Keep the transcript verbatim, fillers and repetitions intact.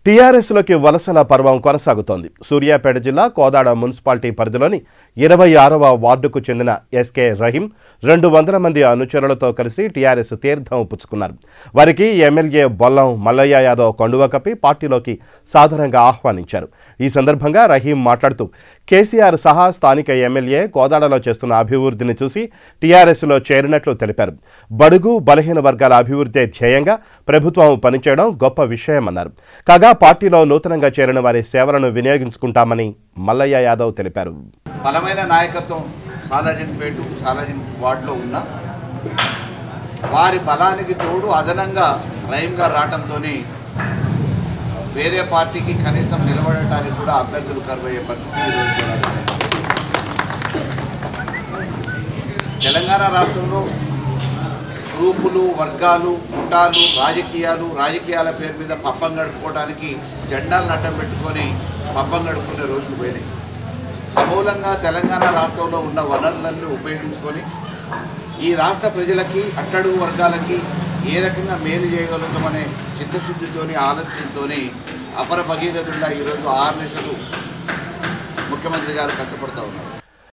టీఆర్ఎస్లోకి వలసల పర్వం కొనసాగుతోంది. సూర్యాపేట జిల్లా కోదాడ మున్సిపాలిటీ పరిధిలోని ఇరవై ఆరవ వార్డుకు చెందిన ఎస్కే రహీం రెండు వందల మంది అనుచరులతో కలిసి టీఆర్ఎస్ తీర్థం పుచ్చుకున్నారు. వారికి ఎమ్మెల్యే బొల్లం మల్లయ్య యాదవ్ కండువ కప్పి పార్టీలోకి సాధారణంగా ఆహ్వానించారు. ఈ సందర్భంగా రహీం మాట్లాడుతూ కేసీఆర్ సహా స్థానిక ఎమ్మెల్యే కోదాడలో చేస్తున్న అభివృద్ధిని చూసి టీఆర్ఎస్లో చేరినట్లు తెలిపారు. బడుగు బలహీన వర్గాల అభివృద్ధి ధ్యేయంగా ప్రభుత్వం పనిచేయడం గొప్ప విషయమన్నారు. కాగా పార్టీలో నూతనంగా చేరిన వారి సేవలను వినియోగించుకుంటామని మల్లయ్య యాదవ్ తెలిపారు. బలమైన నాయకత్వం సాలాజన్పేట సాలాజన్ వార్డులో ఉన్న వారి బలానికి తోడు అదనంగా రహీం గారు రావడంతో వేరే పార్టీకి కనీసం నిలబడటానికి కూడా అభ్యర్థులు కరువయ్యే పరిస్థితి తెలంగాణ రాష్ట్రంలో గ్రూపులు, వర్గాలు, కుటాలు, రాజకీయాలు రాజకీయాల పేరు మీద పబ్బం గడుపుకోవడానికి జెండాలను అడ్డం పెట్టుకొని పబ్బం గడుపుకునే రోజులు పోయినాయి. సమూలంగా తెలంగాణ రాష్ట్రంలో ఉన్న వనరులను ఉపయోగించుకొని ఈ రాష్ట్ర ప్రజలకి, అట్టడుగు వర్గాలకి ఏ రకంగా మేలు చేయగలుగుతామనే చిత్తశుద్ధితోని ఆలోచనతోని అపర భగీరథుల్లా ఈరోజు ఆరు నెలలు ముఖ్యమంత్రి గారు కష్టపడుతూ ఉన్నారు.